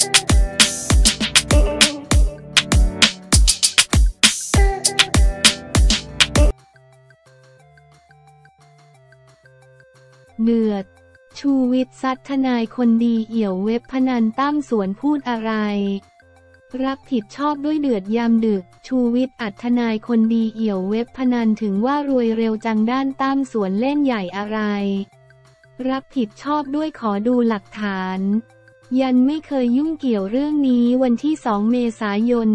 เดือดชูวิทย์ซัดทนายคนดีเอี่ยวเว็บพนันตั้มสวนพูดอะไรรับผิดชอบด้วยเดือดยามดึกชูวิทย์อัดทนายคนดีเอี่ยวเว็บพนันถึงว่ารวยเร็วจังด้านตั้มสวนเล่นใหญ่อะไรรับผิดชอบด้วยขอดูหลักฐานยันไม่เคยยุ่งเกี่ยวเรื่องนี้วันที่ 2 เมษายน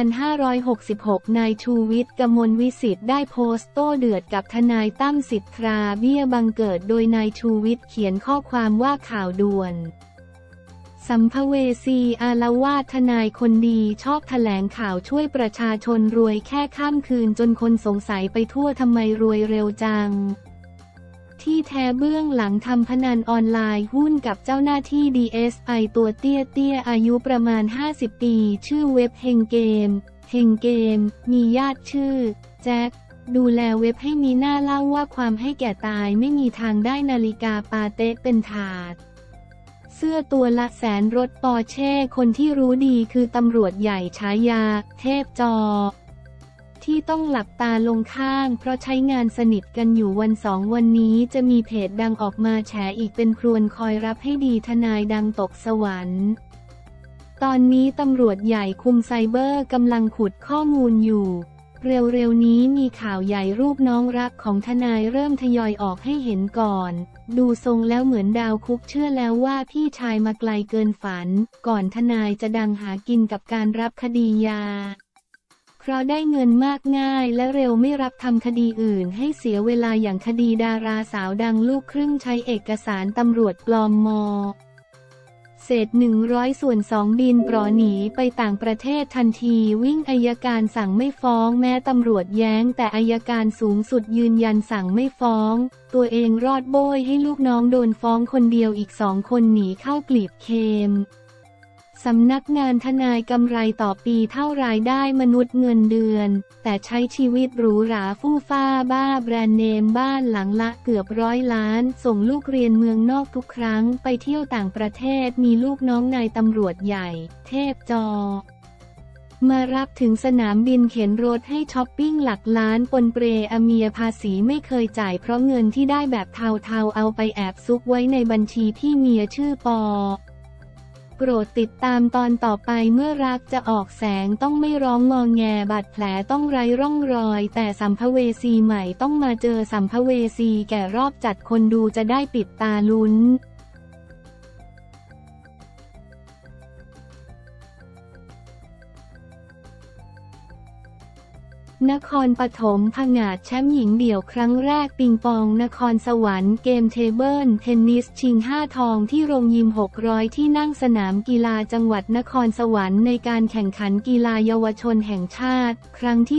2566 นายชูวิทย์ กมลวิสิทธิ์ได้โพสต์โต้เดือดกับทนายตั้มสิทธาเบี้ยบังเกิดโดยนายชูวิทย์เขียนข้อความว่าข่าวด่วนสัมภเวสีอาละวาดทนายคนดีชอบแถลงข่าวช่วยประชาชนรวยแค่ข้ามคืนจนคนสงสัยไปทั่วทำไมรวยเร็วจังที่แท้เบื้องหลังทำพนันออนไลน์หุ้นกับเจ้าหน้าที่ DSI ตัวเตี้ยอายุประมาณ50 ปีชื่อเว็บเฮงเกมมีญาติชื่อแจ็คดูแลเว็บให้มีหน้าเล่าว่าความให้แก่ตายไม่มีทางได้นาฬิกาปาเต้เป็นถาดเสื้อตัวละแสนรถปอร์เช่คนที่รู้ดีคือตำรวจใหญ่ฉายาเทพจอที่ต้องหลับตาลงข้างเพราะใช้งานสนิทกันอยู่วันนี้จะมีเพจดังออกมาแฉอีกเป็นครวนคอยรับให้ดีทนายดังตกสวรรค์ตอนนี้ตำรวจใหญ่คุมไซเบอร์กำลังขุดข้อมูลอยู่เร็วๆนี้มีข่าวใหญ่รูปน้องรักของทนายเริ่มทยอยออกให้เห็นก่อนดูทรงแล้วเหมือนดาวคุกเชื่อแล้วว่าพี่ชายมาไกลเกินฝันก่อนทนายจะดังหากินกับการรับคดียาเพราะได้เงินมากง่ายและเร็วไม่รับทำคดีอื่นให้เสียเวลาอย่างคดีดาราสาวดังลูกครึ่งใช้เอกสารตำรวจปลอมเศษ100/2บินปลอหนีไปต่างประเทศทันทีวิ่งอัยการสั่งไม่ฟ้องแม้ตำรวจแย้งแต่อัยการสูงสุดยืนยันสั่งไม่ฟ้องตัวเองรอดโบ้ยให้ลูกน้องโดนฟ้องคนเดียวอีก2 คนหนีเข้ากลีบเค็มสำนักงานทนายกำไรต่อปีเท่ารายได้มนุษย์เงินเดือนแต่ใช้ชีวิตหรูหราฟู่ฟ้าบ้าแบรนด์เนมบ้านหลังละเกือบ100 ล้านส่งลูกเรียนเมืองนอกทุกครั้งไปเที่ยวต่างประเทศมีลูกน้องนายตำรวจใหญ่เทพจอมารับถึงสนามบินเข็นรถให้ช้อปปิ้งหลักล้านปนเปรอเมียภาษีไม่เคยจ่ายเพราะเงินที่ได้แบบเทาๆเอาไปแอบซุกไว้ในบัญชีพี่เมียชื่อปอโปรดติดตามตอนต่อไปเมื่อรักจะออกแสงต้องไม่ร้องงอแงบาดแผลต้องไร้ร่องรอยแต่สัมภเวสีใหม่ต้องมาเจอสัมภเวสีแก่รอบจัดคนดูจะได้ปิดตาลุ้นนครปฐมผงาดแชมป์หญิงเดี่ยวครั้งแรกปิงปองนครสวรรค์เกมเทเบิลเทนนิสชิง5 ทองที่โรงยิม600ที่นั่งสนามกีฬาจังหวัดนครสวรรค์ในการแข่งขันกีฬาเยาวชนแห่งชาติครั้งที่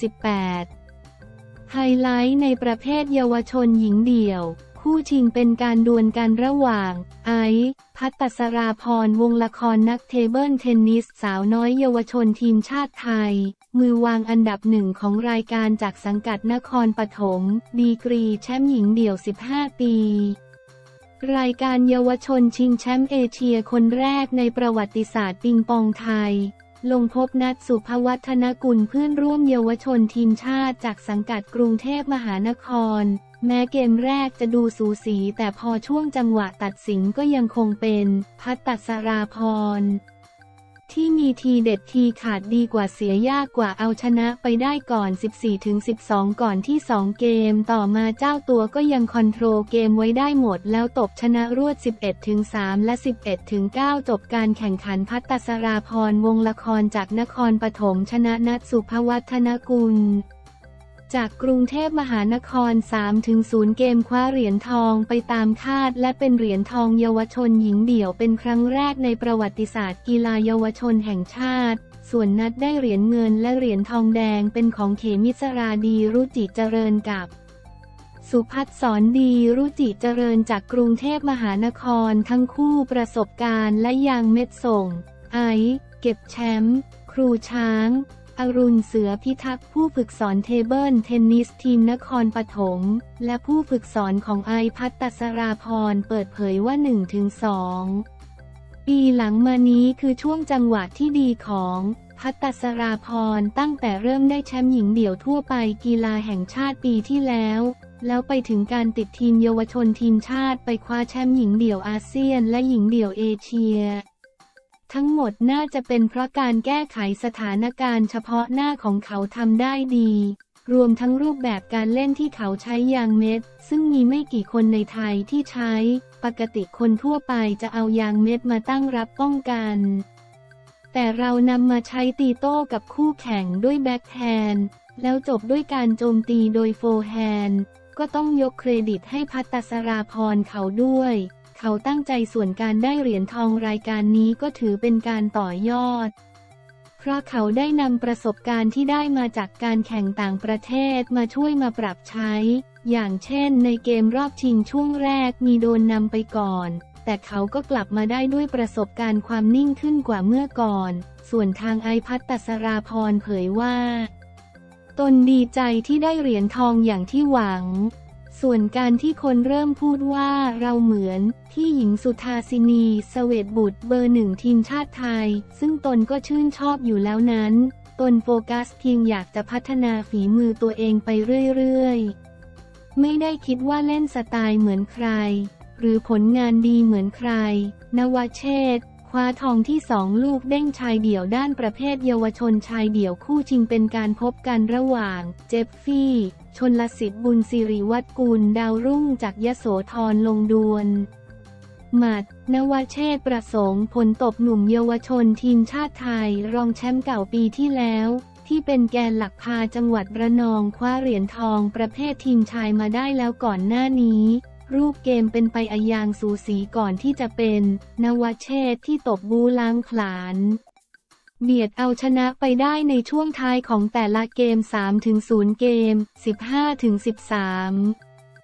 38ไฮไลท์ในประเภทเยาวชนหญิงเดี่ยวคู่ชิงเป็นการดวลกันระหว่างไอซ์ภัตตสราพรวงละครนักเทเบิลเทนนิสสาวน้อยเยาวชนทีมชาติไทยมือวางอันดับ1ของรายการจากสังกัดนครปฐมดีกรีแชมป์หญิงเดี่ยว15 ปีรายการเยาวชนชิงแชมป์เอเชียคนแรกในประวัติศาสตร์ปิงปองไทยลงพบนัทสุภวัฒนกุลเพื่อนร่วมเยาวชนทีมชาติจากสังกัดกรุงเทพมหานครแม้เกมแรกจะดูสูสีแต่พอช่วงจังหวะตัดสินก็ยังคงเป็นภัตตสราพรที่มีทีเด็ดทีขาดดีกว่าเสียยากกว่าเอาชนะไปได้ก่อน 14-12 ก่อนที่2 เกมต่อมาเจ้าตัวก็ยังคอนโทรลเกมไว้ได้หมดแล้วตบชนะรวด 11-3 และ 11-9 จบการแข่งขันภัตตสราพรวงละครจากนครปฐมชนะนัทสุภวัฒนกุลจากกรุงเทพมหานคร 3-0 เกมคว้าเหรียญทองไปตามคาดและเป็นเหรียญทองเยาวชนหญิงเดี่ยวเป็นครั้งแรกในประวัติศาสตร์กีฬาเยาวชนแห่งชาติส่วนนัดได้เหรียญเงินและเหรียญทองแดงเป็นของเขมิสราดีรุจิเจริญกับสุภัทรสอนดีรุจิเจริญจากกรุงเทพมหานครทั้งคู่ประสบการณ์และยางเม็ดส่งไอซ์เก็บแชมป์ครูช้างอรุณเสือพิทักษ์ผู้ฝึกสอนเทเบิลเทนนิสทีมนครปฐมและผู้ฝึกสอนของไอซ์ภัตตสราพรเปิดเผยว่า 1-2 ปีหลังมานี้คือช่วงจังหวะที่ดีของภัตตสราพรตั้งแต่เริ่มได้แชมป์หญิงเดี่ยวทั่วไปกีฬาแห่งชาติปีที่แล้วไปถึงการติดทีมเยาวชนทีมชาติไปคว้าแชมป์หญิงเดี่ยวอาเซียนและหญิงเดี่ยวเอเชียทั้งหมดน่าจะเป็นเพราะการแก้ไขสถานการณ์เฉพาะหน้าของเขาทำได้ดีรวมทั้งรูปแบบการเล่นที่เขาใช้ยางเม็ดซึ่งมีไม่กี่คนในไทยที่ใช้ปกติคนทั่วไปจะเอายางเม็ดมาตั้งรับป้องกันแต่เรานำมาใช้ตีโต้กับคู่แข่งด้วยแบ็คแฮนด์แล้วจบด้วยการโจมตีโดยโฟร์แฮนด์ก็ต้องยกเครดิตให้ภัตตสราพรเขาด้วยเขาตั้งใจส่วนการได้เหรียญทองรายการนี้ก็ถือเป็นการต่อยอดเพราะเขาได้นำประสบการณ์ที่ได้มาจากการแข่งต่างประเทศมาช่วยมาปรับใช้อย่างเช่นในเกมรอบชิงช่วงแรกมีโดนนำไปก่อนแต่เขาก็กลับมาได้ด้วยประสบการณ์ความนิ่งขึ้นกว่าเมื่อก่อนส่วนทางภัตตสราพรเผยว่าตนดีใจที่ได้เหรียญทองอย่างที่หวังส่วนการที่คนเริ่มพูดว่าเราเหมือนที่หญิงสุธาสินี เสวตบุตรเบอร์ 1ทีมชาติไทยซึ่งตนก็ชื่นชอบอยู่แล้วนั้นตนโฟกัสเพียงอยากจะพัฒนาฝีมือตัวเองไปเรื่อยๆไม่ได้คิดว่าเล่นสไตล์เหมือนใครหรือผลงานดีเหมือนใครนวเชษฐ์คว้าทองที่2ลูกเด้งชายเดี่ยวด้านประเภทเยาวชนชายเดี่ยวคู่ชิงเป็นการพบกันระหว่างเจฟฟี่ชลสิทธิ์บุญสิริวัฒน์กุลดาวรุ่งจากยโสธรลงดวลหมัดนวเชษฐ์ประสงค์ผลตบหนุ่มเยาวชนทีมชาติไทยรองแชมป์เก่าปีที่แล้วที่เป็นแกนหลักพาจังหวัดระนองคว้าเหรียญทองประเภททีมชายมาได้แล้วก่อนหน้านี้รูปเกมเป็นไปอย่างสูสีก่อนที่จะเป็นนวเชษฐ์ที่ตบบูล้างผลาญเบียดเอาชนะไปได้ในช่วงท้ายของแต่ละเกม 3-0 เกม 15-13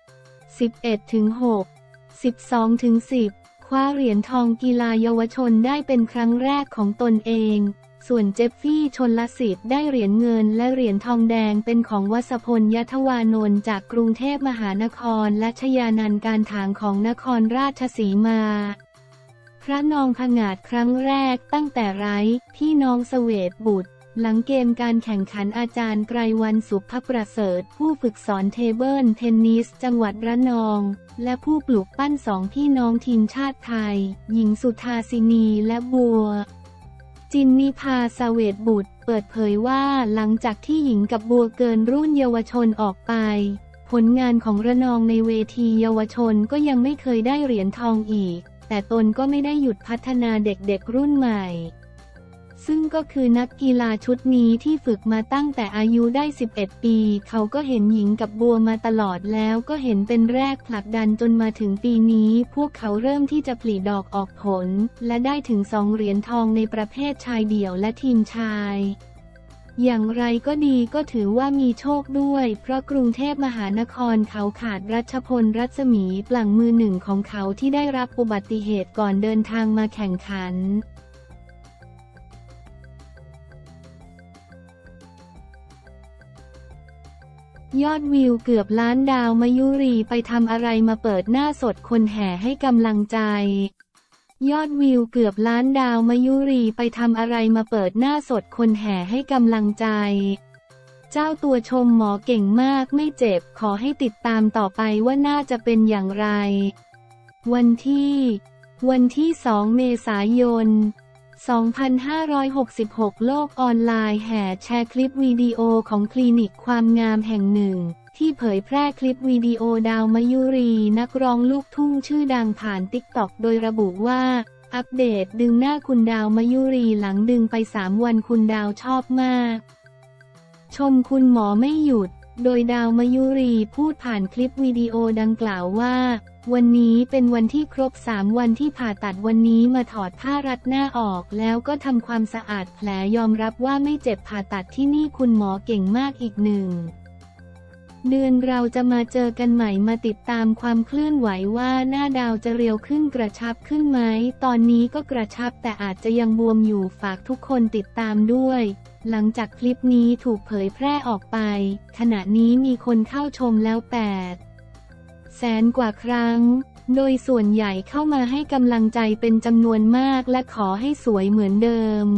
11-6 12-10 คว้าเหรียญทองกีฬาเยาวชนได้เป็นครั้งแรกของตนเองส่วนเจฟฟี่ชลสิทธิ์ได้เหรียญเงินและเหรียญทองแดงเป็นของวศพล ยทวานนท์จากกรุงเทพมหานครและชยานันท์การถางของนครราชสีมาพระนองผงาดครั้งแรกตั้งแต่ไร้พี่น้องเสวตบุตรหลังเกมการแข่งขันอาจารย์ไกรวรรณสุภประเสริฐผู้ฝึกสอนเทเบิลเทนนิสจังหวัดระนองและผู้ปลูกปั้น2พี่น้องทีมชาติไทยหญิงสุธาสินีและบัวจินนิภา เสวตบุตรเปิดเผยว่าหลังจากที่หญิงกับบัวเกินรุ่นเยาวชนออกไปผลงานของระนองในเวทีเยาวชนก็ยังไม่เคยได้เหรียญทองอีกแต่ตนก็ไม่ได้หยุดพัฒนาเด็กๆรุ่นใหม่ซึ่งก็คือนักกีฬาชุดนี้ที่ฝึกมาตั้งแต่อายุได้11ปีเขาก็เห็นหญิงกับบัวมาตลอดแล้วก็เห็นเป็นแรกผลักดันจนมาถึงปีนี้พวกเขาเริ่มที่จะผลิดอกออกผลและได้ถึง2เหรียญทองในประเภทชายเดี่ยวและทีมชายอย่างไรก็ดีก็ถือว่ามีโชคด้วยเพราะกรุงเทพมหานครเขาขาดรัชพลรัศมีปลั่งมือหนึ่งของเขาที่ได้รับอุบัติเหตุก่อนเดินทางมาแข่งขันยอดวิวเกือบล้านดาวมายุรีไปทำอะไรมาเปิดหน้าสดคนแห่ให้กำลังใจยอดวิวเกือบล้านดาวมายุรีไปทำอะไรมาเปิดหน้าสดคนแห่ให้กำลังใจเจ้าตัวชมหมอเก่งมากไม่เจ็บขอให้ติดตามต่อไปว่าน่าจะเป็นอย่างไรวันที่2 เมษายน2566โลกออนไลน์แห่แชร์คลิปวิดีโอของคลินิกความงามแห่งหนึ่งที่เผยแพร่คลิปวิดีโอดาวมายุรีนักร้องลูกทุ่งชื่อดังผ่านติ๊กต็อกโดยระบุว่าอัปเดตดึงหน้าคุณดาวมายุรีหลังดึงไป3 วันคุณดาวชอบมากชมคุณหมอไม่หยุดโดยดาวมายุรีพูดผ่านคลิปวิดีโอดังกล่าวว่าวันนี้เป็นวันที่ครบ3 วันที่ผ่าตัดวันนี้มาถอดผ้ารัดหน้าออกแล้วก็ทำความสะอาดแผลยอมรับว่าไม่เจ็บผ่าตัดที่นี่คุณหมอเก่งมากอีก1 เดือนเราจะมาเจอกันใหม่มาติดตามความเคลื่อนไหวว่าหน้าดาวจะเรียวขึ้นกระชับขึ้นไหมตอนนี้ก็กระชับแต่อาจจะยังบวมอยู่ฝากทุกคนติดตามด้วยหลังจากคลิปนี้ถูกเผยแพร่ออกไปขณะนี้มีคนเข้าชมแล้ว800,000 กว่าครั้งโดยส่วนใหญ่เข้ามาให้กำลังใจเป็นจำนวนมากและขอให้สวยเหมือนเดิม